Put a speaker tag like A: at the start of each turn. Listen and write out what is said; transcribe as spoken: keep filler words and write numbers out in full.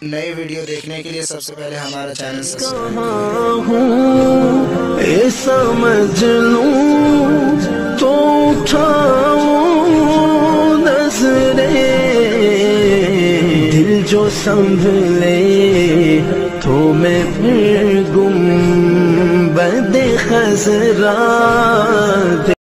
A: नई वीडियो देखने के लिए सबसे पहले हमारा चैनल
B: सब्सक्राइब समझ लूं तो उठाऊं नजरे, दिल जो संभले तो मैं फिर गुम बदे खजरा।